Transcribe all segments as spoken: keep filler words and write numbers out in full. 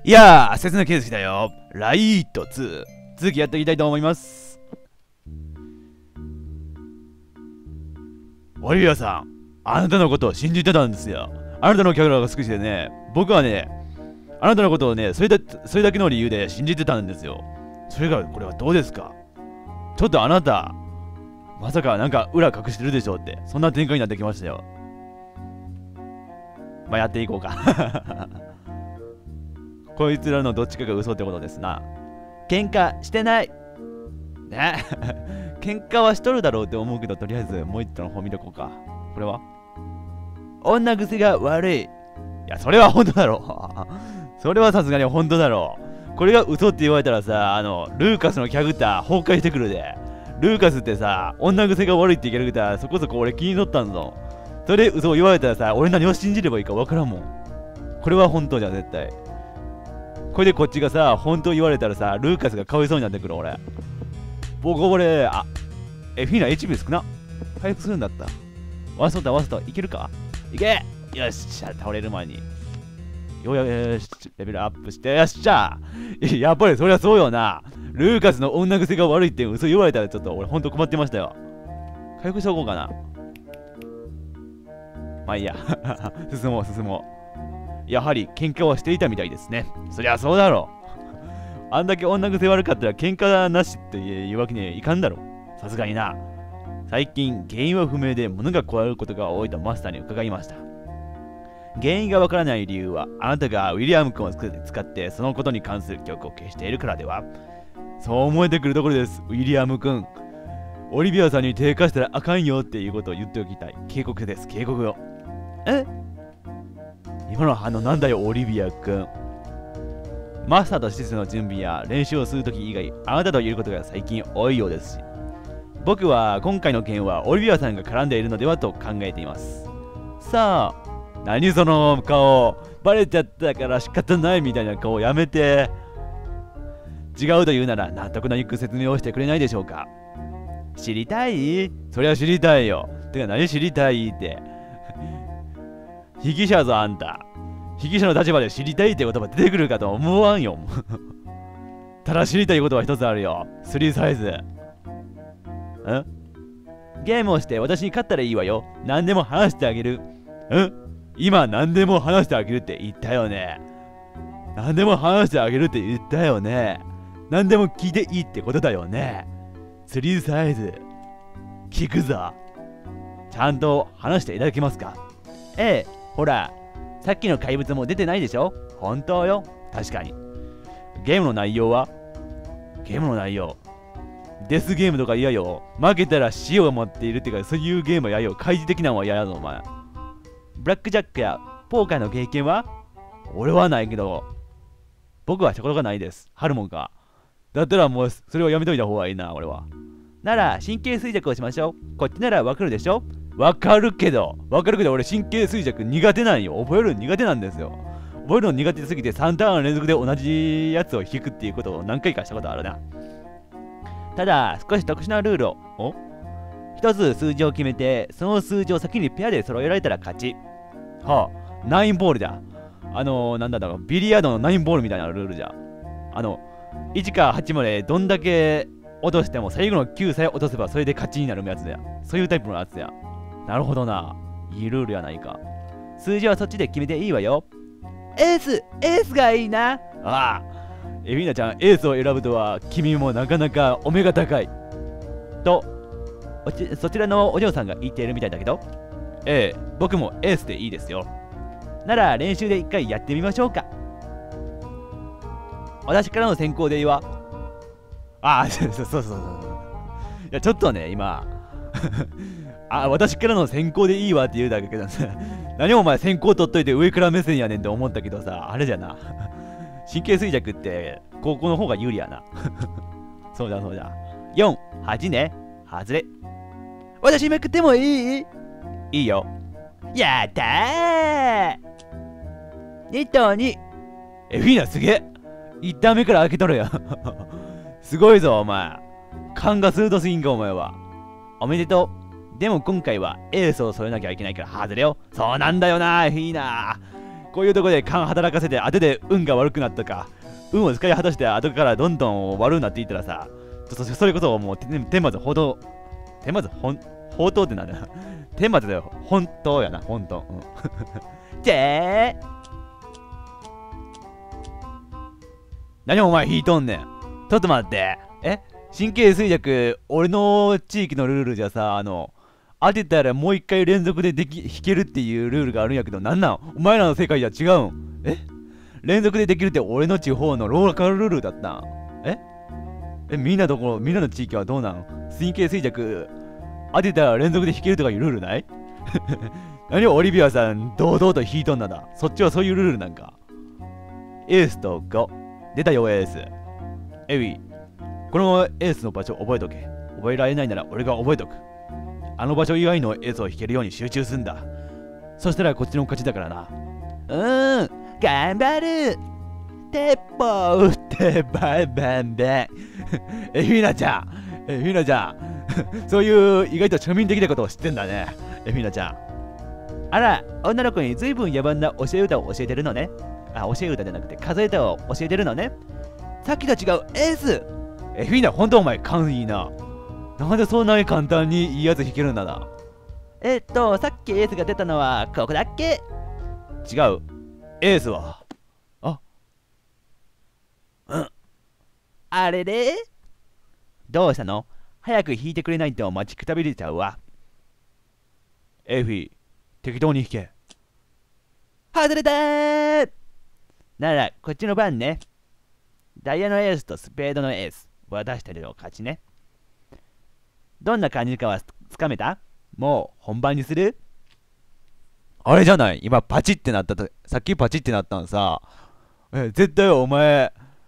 いやー、切なケースだよ。ライトツー。続きやっていきたいと思います。オリビアさん、あなたのことを信じてたんですよ。あなたのキャラが好きでね、僕はね、あなたのことをね、それだ、それだけの理由で信じてたんですよ。それが、これはどうですか？ちょっとあなた、まさかなんか裏隠してるでしょうって、そんな展開になってきましたよ。まあ、やっていこうか。こいつらのどっちかが嘘ってことですな。喧嘩してないね。喧嘩はしとるだろうって思うけど、とりあえずもう一度の方見とこうか。これは女癖が悪い。いや、それは本当だろう。それはさすがに本当だろう。これが嘘って言われたらさ、あの、ルーカスのキャラクター崩壊してくるで。ルーカスってさ、女癖が悪いってキャラクター、そこそこ俺気に取ったんぞ。それ嘘を言われたらさ、俺何を信じればいいか分からんもん。これは本当じゃん、絶対。これでこっちがさ、本当言われたらさ、ルーカスがかわいそうになってくる、俺。僕、俺、あ、え、フィーナ エイチピー 少な。回復するんだった。ワンストだ、ワンスト。いけるか？いけ！よっしゃ、倒れる前に。よよし、レベルアップして、よっしゃ！やっぱりそりゃそうよな。ルーカスの女癖が悪いって嘘言われたらちょっと俺ほんと困ってましたよ。回復しておこうかな。まあいいや。進もう、進もう。やはり喧嘩はしていたみたいですね。そりゃそうだろう。あんだけ女癖悪かったら喧嘩なしっていうわけにはいかんだろう。さすがにな。最近原因は不明で物が壊れることが多いとマスターに伺いました。原因がわからない理由はあなたがウィリアム君を使ってそのことに関する記憶を消しているからでは。そう思えてくるところです。ウィリアム君、オリビアさんに低下したらあかんよっていうことを言っておきたい。警告です、警告を。え今の反応なんだよ、オリビア君。マスターと施設の準備や練習をするとき以外、あなたといることが最近多いようですし、僕は今回の件はオリビアさんが絡んでいるのではと考えています。さあ、何その顔、バレちゃったから仕方ないみたいな顔やめて。違うと言うなら納得のいく説明をしてくれないでしょうか。知りたい？そりゃ知りたいよ。てか何知りたいって。被疑者ぞあんた。被疑者の立場で知りたいって言葉出てくるかと思わんよ。ただ知りたいことは一つあるよ。スリーサイズ。ん？ゲームをして私に勝ったらいいわよ。何でも話してあげる。ん？今何でも話してあげるって言ったよね。何でも話してあげるって言ったよね。何でも聞いていいってことだよね。スリーサイズ。聞くぞ。ちゃんと話していただけますか？ええ、ほら、さっきの怪物も出てないでしょ？本当よ。確かに。ゲームの内容は？ゲームの内容。デスゲームとか嫌よ。負けたら死を持っているってか、そういうゲームは嫌よ。開示的なのは嫌やぞ、お前。ブラックジャックやポーカーの経験は？俺はないけど、僕はしたことがないです。ハルモンか。だったらもうそれをやめといた方がいいな、俺は。なら神経衰弱をしましょう。こっちならわかるでしょ？わかるけど、わかるけど俺神経衰弱苦手なんよ。覚えるの苦手なんですよ。覚えるの苦手すぎてさんターン連続で同じやつを引くっていうことを何回かしたことあるな。ただ、少し特殊なルールを。お？一つ数字を決めて、その数字を先にペアで揃えられたら勝ち。はあ、ナインボールだ。あのー、なんだろう、ビリヤードのナインボールみたいなルールじゃ。あの、いちからはちまでどんだけ落としても最後のきゅうさえ落とせばそれで勝ちになるやつだよ。そういうタイプのやつや。なるほどな。いいルールやないか。数字はそっちで決めていいわよ。エースエースがいいな。ああ。エフィーナちゃん、エースを選ぶとは君もなかなかお目が高い。と、おちそちらのお嬢さんが言っているみたいだけど。ええ、僕もエースでいいですよ。なら練習で一回やってみましょうか。私からの先行でいいわ。ああ、そうそうそうそう。いや、ちょっとね、今、あ、私からの先行でいいわって言うだけどさ、何もお前先行取っといて上から目線やねんって思ったけどさ、あれじゃな。神経衰弱って高校の方が有利やな。そうだそうだ。よん、はちね。外れ。私めくってもいい？いいよ。やったー！にとに。エフィーナすげえ！一旦目から開けとるよ。すごいぞお前。勘が鋭すぎんかお前は。おめでとう。でも今回はエースを添えなきゃいけないから外れよ。そうなんだよな、エフィーナ。 こういうとこで勘働かせて後で運が悪くなったか、運を使い果たして後からどんどん悪くなっていったらさ、そそれこそもう天末報道、天末本宝刀ってなんだよ。天末だよ。本当やな、本当。うん、じゃー何お前引いとんねん。ちょっと待って。え神経衰弱、俺の地域のルールじゃさ、あの、当てたらもう一回連続ででき弾けるっていうルールがあるんやけど、なんなんお前らの世界じゃ違うん。え連続でできるって俺の地方のローカルルールだったん。ええみんなところ、みんなの地域はどうなん神経衰弱、当てたら連続で弾けるとかいうルールない何オリビアさん、堂々と弾いとんなんだ。そっちはそういうルールなんか。エースとご。出たよ、エース。エビ、このエースの場所覚えとけ。覚えられないなら俺が覚えとく。あの場所以外のエースを弾けるように集中すんだ。そしたらこっちの勝ちだからな。うーん、頑張る。鉄砲撃ってバンバンバン。え、フィナちゃん。え、フィナちゃん。そういう意外と庶民的なことを知ってんだね。え、フィナちゃん。あら、女の子に随分野蛮な教え歌を教えてるのね。あ、教え歌じゃなくて数え歌を教えてるのね。さっきと違うエース。え、フィナ、ほんとお前勘いいな。なんでそんなに簡単にいいやつ弾けるんだな。えっと、さっきエースが出たのはここだっけ。違う。エースは。あ。うん。あれれどうしたの？早く弾いてくれないと待ちくたびれちゃうわ。エフィ、適当に弾け。外れたー。なら、こっちの番ね。ダイヤのエースとスペードのエース。渡してるよ、勝ちね。どんな感じかはつかめた？もう本番にする？あれじゃない今パチってなったと、さっきパチってなったんさ。え、絶対お前、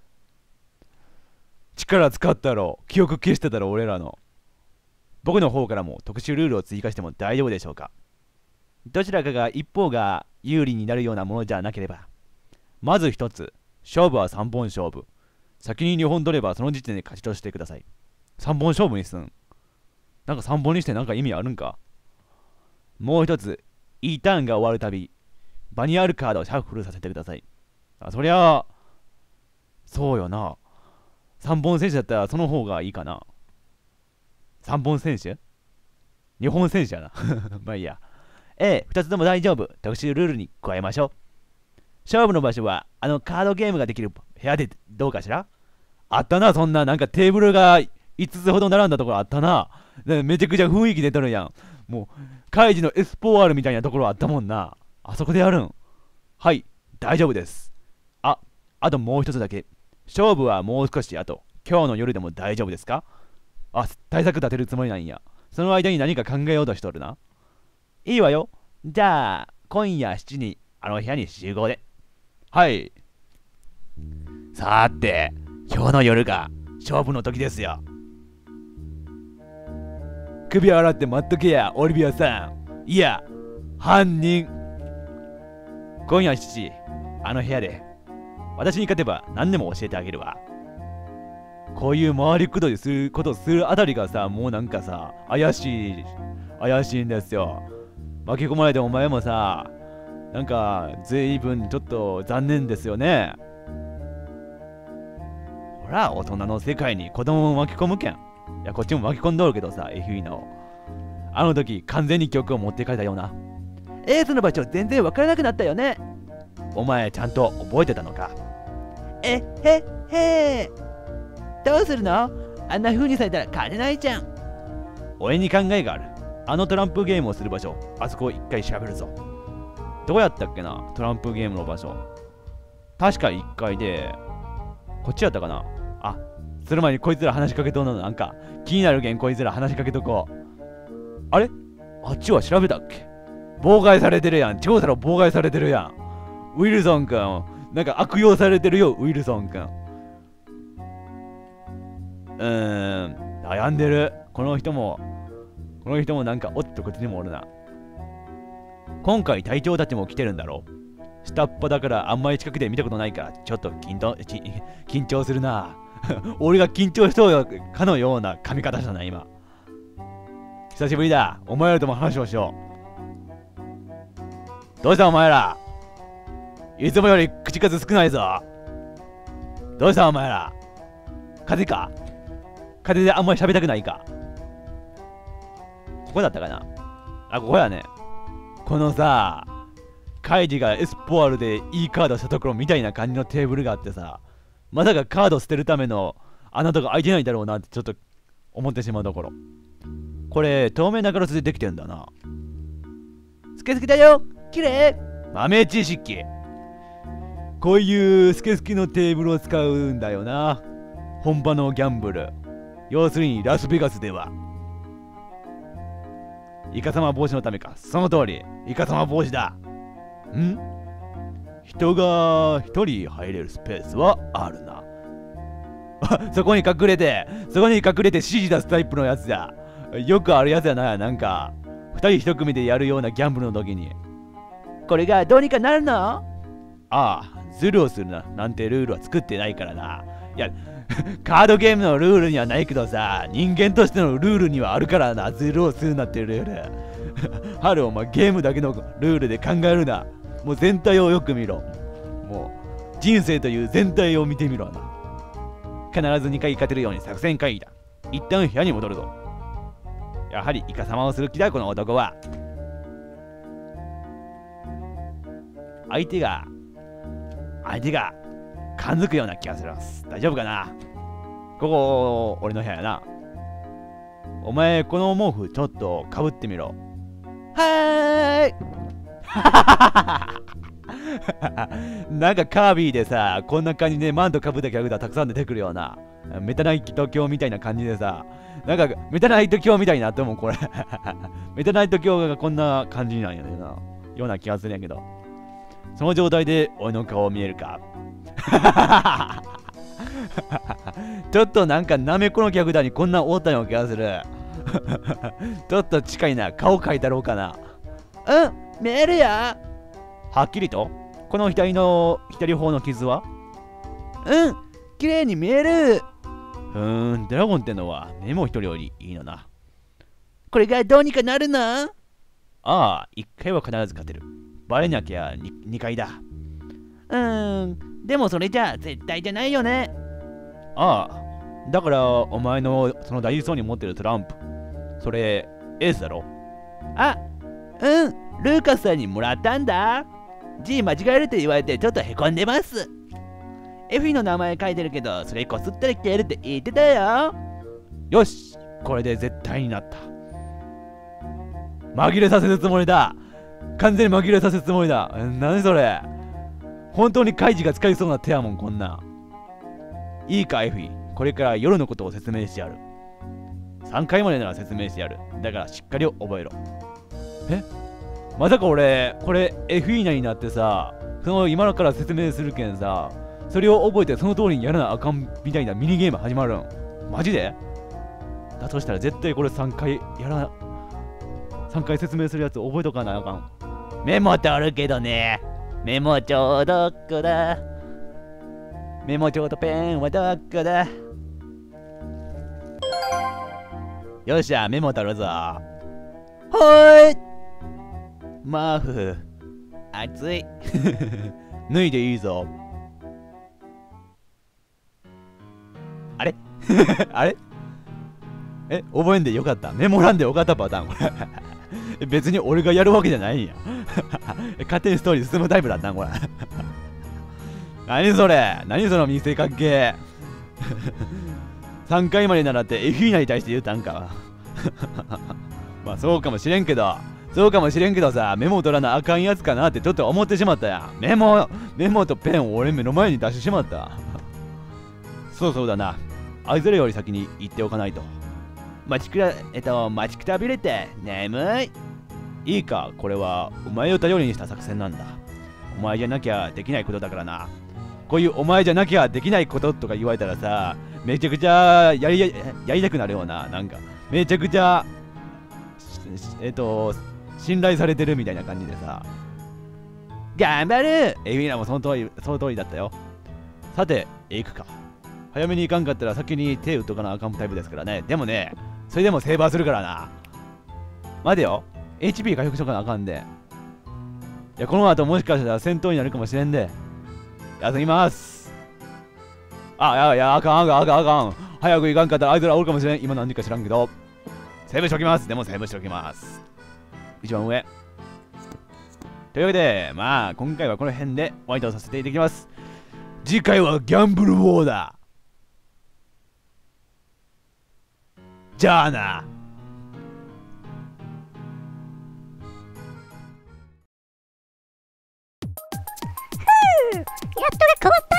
力使ったろ。記憶消してたろ、俺らの。僕の方からも特殊ルールを追加しても大丈夫でしょうか？どちらかが一方が有利になるようなものじゃなければ。まず一つ、勝負はさんぼん勝負。先ににほん取ればその時点で勝ちとしてください。さんぼん勝負にすん。なんかさんぼんにしてなんか意味あるんか？もう一つ、いいターンが終わるたび、場にあるカードをシャッフルさせてください。あ、そりゃあ、そうよな。さんぼん選手だったらその方がいいかな。さんぼん選手？にほん選手やな。まあいいや。ええ、ふたつとも大丈夫。特殊ルールに加えましょう。勝負の場所は、あのカードゲームができる部屋でどうかしら？あったな、そんな、なんかテーブルがいつつほど並んだところあったな。めちゃくちゃ雰囲気出とるやん。もう、カイジのエスポワールみたいなところあったもんな。あそこでやるん？はい、大丈夫です。あ、あともう一つだけ。勝負はもう少しあと、今日の夜でも大丈夫ですか？あ、対策立てるつもりなんや。その間に何か考えようとしとるな。いいわよ。じゃあ、今夜しちじにあの部屋に集合で。はい。さーて、今日の夜が勝負の時ですよ。首洗って待っとけや、オリビアさん。いや、犯人。今夜しちじ、あの部屋で。私に勝てば何でも教えてあげるわ。こういう回りくどいすることするあたりがさ、もうなんかさ、怪しい、怪しいんですよ。巻き込まれてお前もさ、なんか、随分ちょっと残念ですよね。ほら、大人の世界に子供を巻き込むけん。いや、こっちも巻き込んどるけどさ、エフィーナを。あの時、完全に記憶を持ってかれたような。エースの場所全然わからなくなったよね。お前、ちゃんと覚えてたのか？え、へ、へー。どうするの？あんな風にされたら勝てないじゃん。俺に考えがある。あのトランプゲームをする場所、あそこ一回調べるぞ。どうやったっけな、トランプゲームの場所。確かいっかいで、こっちやったかな。あ、する前にこいつら話しかけとんのなんか気になるけん、こいつら話しかけとこう。あれ？あっちは調べたっけ？妨害されてるやん。調査の妨害されてるやん。ウィルソンくん、なんか悪用されてるよ、ウィルソンくん。うーん、悩んでる。この人も、この人もなんか、おっとこっちにもおるな。今回隊長たちも来てるんだろう。下っ端だからあんまり近くで見たことないから、ちょっと緊張緊張するな。俺が緊張しそうかのような髪型じゃない、今。久しぶりだ。お前らとも話をしよう。どうしたお前ら。 いつもより口数少ないぞ。どうしたお前ら。風邪か？風邪であんまり喋りたくないか？ここだったかな？あ、ここやね。このさ、カイジがエスポワールでいいカードしたところみたいな感じのテーブルがあってさ、まさかカード捨てるための穴とか開いてないだろうなってちょっと思ってしまうところ。これ透明なガラスでできてんだな。スケスケだよ、きれい。豆知識。こういうスケスケのテーブルを使うんだよな、本場のギャンブル。要するにラスベガスでは。イカサマ防止のためか。その通り、イカサマ防止だ。ん？人が一人入れるスペースはあるな。そこに隠れて、そこに隠れて指示出すタイプのやつだ。よくあるやつやな、なんか。二人一組でやるようなギャンブルの時に。これがどうにかなるの？ああ、ズルをするななんてルールは作ってないからな。いや、カードゲームのルールにはないけどさ、人間としてのルールにはあるからな、ズルをするなってルール。ハル、お前ゲームだけのルールで考えるな。もう全体をよく見ろ。もう、人生という全体を見てみろな。必ずにかい勝てるように作戦会議だ。一旦部屋に戻るぞ。やはりイカサマをする気だ、この男は。相手が、相手が、感づくような気がする。大丈夫かな？ここ、俺の部屋やな。お前、この毛布ちょっとかぶってみろ。はーい。なんかカービィでさ、こんな感じでマントかぶったキャラクターたくさん出てくるような、メタナイト教みたいな感じでさ、なんかメタナイト教みたいなって思う、これ。メタナイト教がこんな感じなんやねんな、ような気がするんやけど。その状態で俺の顔見えるか？ちょっとなんかナメコのキャラクターにこんなおったような気がする。ちょっと近いな。顔描いたろうかな。うん、見えるや。はっきりと？この左の左方の傷は？うん、綺麗に見える。うーん、ドラゴンってのは目も一人よりいいのな。これがどうにかなるな。ああ、一回は必ず勝てる。バレなきゃにかいだ。うーん、でもそれじゃ絶対じゃないよね。ああ、だからお前のその大事そうに持ってるトランプ、それエースだろ？あ、うん、ルーカスさんにもらったんだ。G 間違えるって言われてちょっとへこんでます。エフィの名前書いてるけど、それこすったら消えるって言ってたよ。よし、これで絶対になった。紛れさせるつもりだ。完全に紛れさせるつもりだ。何それ。本当にカイジが使いそうな手やもん、こんな。いいか、エフィ。これから夜のことを説明してやる。さんかいまでなら説明してやる。だからしっかり覚えろ。え？まさか俺、これエフィーナになってさ、その今から説明するけんさ、それを覚えてその通りにやらなあかんみたいなミニゲーム始まるん？マジで？だとしたら絶対これさんかいやらな、さんかい説明するやつ覚えとかなあかん。メモってあるけどね。メモ帳どこだ？メモ帳とペンはどこだ？よっしゃ、メモ取るぞ。はーい。マフ、熱い。脱いでいいぞ。あれあれえ、覚えんでよかった。メモらんでよかったパターン、これ。別に俺がやるわけじゃないんや。勝手にストーリー進むタイプだったん、これ。何それ？何その見せかけ。さんかいまで習ってエフィーナに対して言うたんか。まあそうかもしれんけど、そうかもしれんけどさ、メモ取らなあかんやつかなってちょっと思ってしまったやん。メモ、メモとペンを俺目の前に出してしまった。そうそうだな。あいつらより先に言っておかないと。待ちくら、えっと、待ちくたびれて眠い。いいか、これはお前を頼りにした作戦なんだ。お前じゃなきゃできないことだからな。こういうお前じゃなきゃできないこととか言われたらさ、めちゃくちゃやり、やりたくなるような、なんか、めちゃくちゃ、えっと、信頼されてるみたいな感じでさ。頑張る。エフィーナもその通り、その通りだったよ。さて、行くか。早めに行かんかったら先に手打っとかなあかんタイプですからね。でもね、それでもセーバーするからな。待てよ。エイチピー 回復しとかなあかんで。 いや、この後もしかしたら戦闘になるかもしれんで。やってきます。あ、やばい、や、あかん、あかん、あかん、あかん。早く行かんかったらあいつらおるかもしれん。今何時か知らんけど。セーブしておきます。でもセーブしておきます。一番上。というわけで、まあ、今回はこの辺でお相手をさせていただきます。次回はギャンブルウォーだ。じゃあな。 やっとが変わった。